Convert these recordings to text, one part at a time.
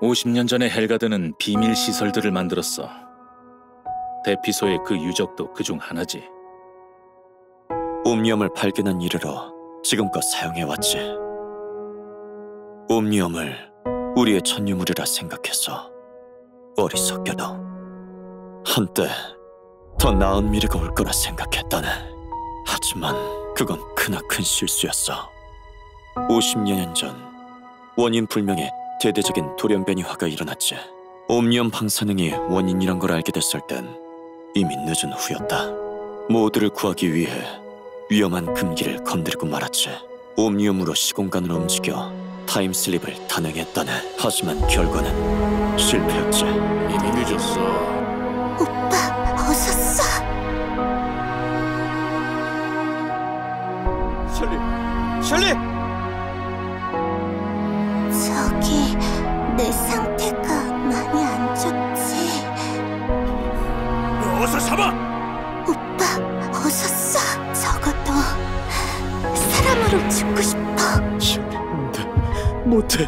50년 전에 헬가드는 비밀 시설들을 만들었어. 대피소의 그 유적도 그중 하나지. 옴니엄을 발견한 이래로 지금껏 사용해왔지. 옴니엄을 우리의 전유물이라 생각해서 어리석게도 한때 더 나은 미래가 올 거라 생각했다네. 하지만 그건 크나큰 실수였어. 50여 년 전 원인 불명의 대대적인 돌연변이화가 일어났지. 옴니엄 방사능이 원인이란 걸 알게 됐을 땐 이미 늦은 후였다. 모두를 구하기 위해 위험한 금기를 건드리고 말았지. 옴니엄으로 시공간을 움직여 타임슬립을 단행했다네. 하지만 결과는 실패였지. 이미 늦었어. 오빠, 어서 써. 셜리! 저기, 내 상태가 많이 안 좋지. 어서 잡아! 오빠, 어서 써. 적어도 사람으로 죽고 싶어. 셜리, 못해.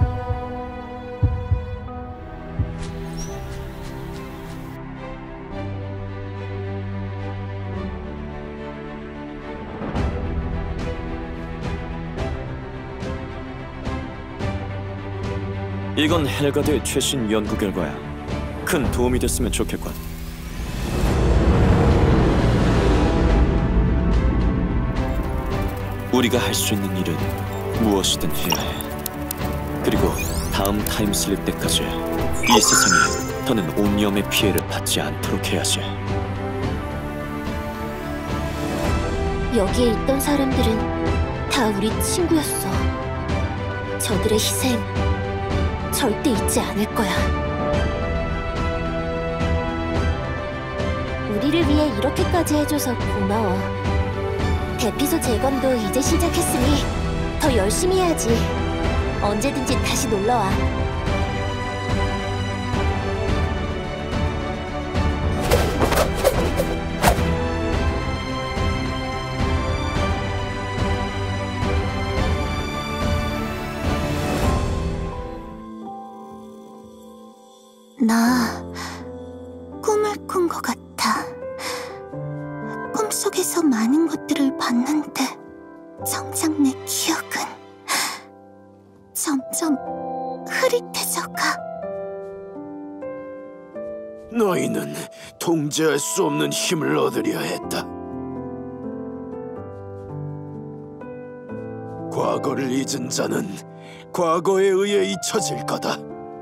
이건 헬가드의 최신 연구 결과야. 큰 도움이 됐으면 좋겠군. 우리가 할 수 있는 일은 무엇이든 해야 해. 그리고 다음 타임슬립 때까지 이 세상이 더는 옴니엄의 피해를 받지 않도록 해야지. 여기에 있던 사람들은 다 우리 친구였어. 저들의 희생 절대 잊지 않을 거야. 우리를 위해 이렇게까지 해줘서 고마워. 대피소 재건도 이제 시작했으니 더 열심히 해야지. 언제든지 다시 놀러와. 나 꿈을 꾼 것 같아. 꿈속에서 많은 것들을 봤는데 정작 내 기억은 점점 흐릿해져가. 너희는 통제할 수 없는 힘을 얻으려 했다. 과거를 잊은 자는 과거에 의해 잊혀질 거다.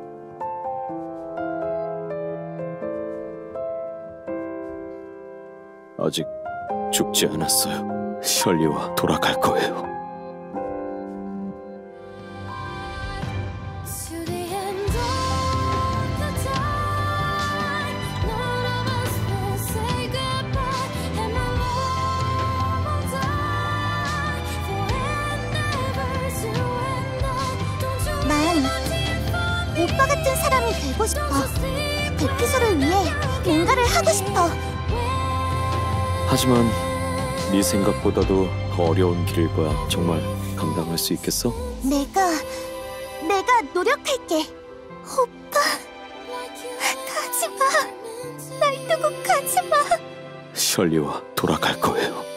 아직 죽지 않았어요. 셜리와 돌아갈 거예요. 난 오빠 같은 사람이 되고 싶어. 대피소를 위해 뭔가를 하고 싶어. 하지만 네 생각보다도 더 어려운 길일 거야. 정말 감당할 수 있겠어? 내가 노력할게. 오빠, 가지 마. 날 두고 가지 마. 셜리와 돌아갈 거예요.